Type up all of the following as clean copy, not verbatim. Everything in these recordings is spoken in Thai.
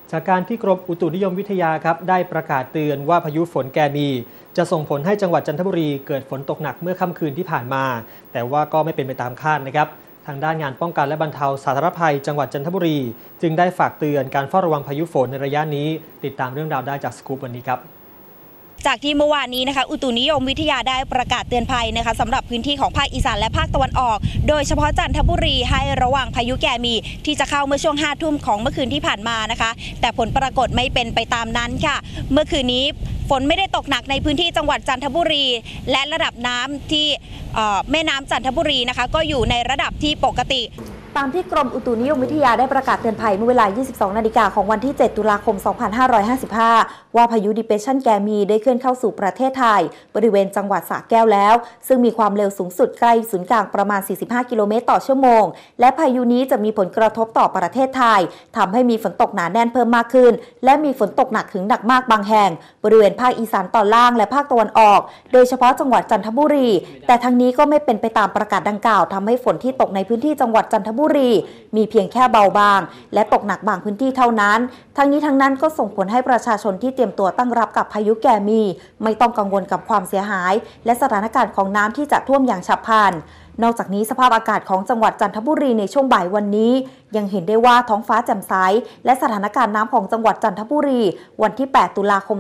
จากการที่กรมอุตุนิยมวิทยาครับได้ประกาศเตือนว่าพายุฝนแกมีจะส่งผลให้จังหวัดจันทบุรีเกิดฝนตกหนักเมื่อค่ำคืนที่ผ่านมาแต่ว่าก็ไม่เป็นไปตามคาดนะครับทางด้านงานป้องกันและบรรเทาสาธารณภัยจังหวัดจันทบุรีจึงได้ฝากเตือนการเฝ้าระวังพายุฝนในระยะนี้ติดตามเรื่องราวได้จากสกู๊ปวันนี้ครับจากที่เมื่อวานนี้นะคะอุตุนิยมวิทยาได้ประกาศเตือนภัยนะคะสำหรับพื้นที่ของภาคอีสานและภาคตะวันออกโดยเฉพาะจันทบุรีให้ระวังพายุแกมีที่จะเข้าเมื่อช่วง5 ทุ่มของเมื่อคืนที่ผ่านมานะคะแต่ผลปรากฏไม่เป็นไปตามนั้นค่ะเมื่อคืนนี้ฝนไม่ได้ตกหนักในพื้นที่จังหวัดจันทบุรีและระดับน้ำที่แม่น้ำจันทบุรีนะคะก็อยู่ในระดับที่ปกติตามที่กรมอุตุนิยมวิทยาได้ประกาศเตือนภัยเมื่อเวลา 22 นาฬิกาของวันที่ 7 ตุลาคม 2555 ว่าพายุดิเพรสชันแกมีได้เคลื่อนเข้าสู่ประเทศไทยบริเวณจังหวัดสระแก้วแล้วซึ่งมีความเร็วสูงสุดใกล้ศูนย์กลางประมาณ 45 กิโลเมตรต่อชั่วโมงและพายุนี้จะมีผลกระทบต่อประเทศไทยทำให้มีฝนตกหนาแน่นเพิ่มมากขึ้นและมีฝนตกหนักถึงหนักมากบางแห่งบริเวณภาคอีสานตอนล่างและภาคตะวันออกโดยเฉพาะจังหวัดจันทบุรีแต่ทั้งนี้ก็ไม่เป็นไปตามประกาศดังกล่าวทำให้ฝนที่ตกในพื้นที่จังหวัดจันทบุรีมีเพียงแค่เบาบางและตกหนักบางพื้นที่เท่านั้นทั้งนี้ทั้งนั้นก็ส่งผลให้ประชาชนที่เตรียมตัวตั้งรับกับพายุแกมีไม่ต้องกังวลกับความเสียหายและสถานการณ์ของน้ำที่จะท่วมอย่างฉับพลันนอกจากนี้สภาพอากาศของจังหวัดจันทบุรีในช่วงบ่ายวันนี้ยังเห็นได้ว่าท้องฟ้าแจ่มใสและสถานการณ์น้ำของจังหวัดจันทบุรีวันที่ 8 ตุลาคม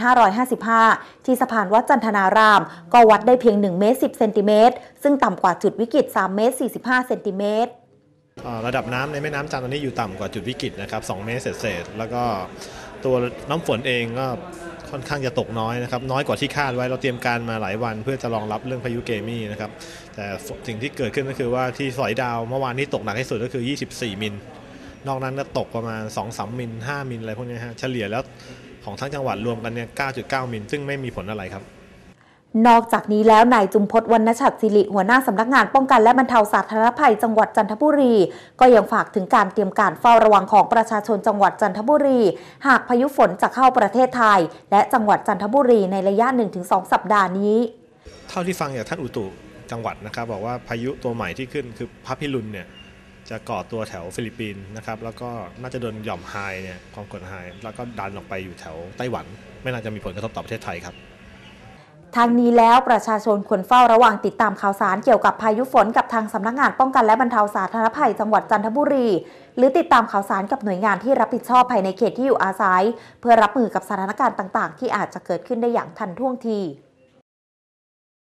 2555 ที่สะพานวัดจันทนารามก็วัดได้เพียง 1 เมตร 10 เซนติเมตรซึ่งต่ำกว่าจุดวิกฤต 3 เมตร 45 เซนติเมตรระดับน้ำในแม่น้ำจันทร์ตอนนี้อยู่ต่ำกว่าจุดวิกฤตนะครับ2 เมตรเศษแล้วก็ตัวน้ำฝนเองก็ค่อนข้างจะตกน้อยนะครับน้อยกว่าที่คาดไว้เราเตรียมการมาหลายวันเพื่อจะรองรับเรื่องพายุเกมี่นะครับแต่สิ่งที่เกิดขึ้นก็คือว่าที่สอยดาวเมื่อวานนี้ตกหนักที่สุดก็คือ24 มิลนอกนั้นก็ตกประมาณ 2-3 มิล 5 มิลอะไรพวกนี้ฮะเฉลี่ยแล้วของทั้งจังหวัดรวมกันเนี่ย 9.9 มิลซึ่งไม่มีผลอะไรครับนอกจากนี้แล้วนายจุมพจน์ วรรณฉัตรศิริหัวหน้าสำนักงานป้องกันและบรรเทาสาธารณภัยจังหวัดจันทบุรีก็ยังฝากถึงการเตรียมการเฝ้าระวังของประชาชนจังหวัดจันทบุรีหากพายุฝนจะเข้าประเทศไทยและจังหวัดจันทบุรีในระยะ 1-2 สัปดาห์นี้เท่าที่ฟังจากท่านอุตุจังหวัดนะครับบอกว่าพายุตัวใหม่ที่ขึ้นคือพาพิรุณเนี่ยจะก่อตัวแถวฟิลิปปินส์นะครับแล้วก็น่าจะโดนหย่อมไฮเนี่ยความกดไฮแล้วก็ดันออกไปอยู่แถวไต้หวันไม่น่าจะมีผลกระทบต่อประเทศไทยครับทางนี้แล้วประชาชนควรเฝ้าระวังติดตามข่าวสารเกี่ยวกับพายุฝนกับทางสำนักงานป้องกันและบรรเทาสาธารณภัยจังหวัดจันทบุรีหรือติดตามข่าวสารกับหน่วยงานที่รับผิดชอบภายในเขตที่อยู่อาศัยเพื่อรับมือกับสถานการณ์ต่างๆที่อาจจะเกิดขึ้นได้อย่างทันท่วงที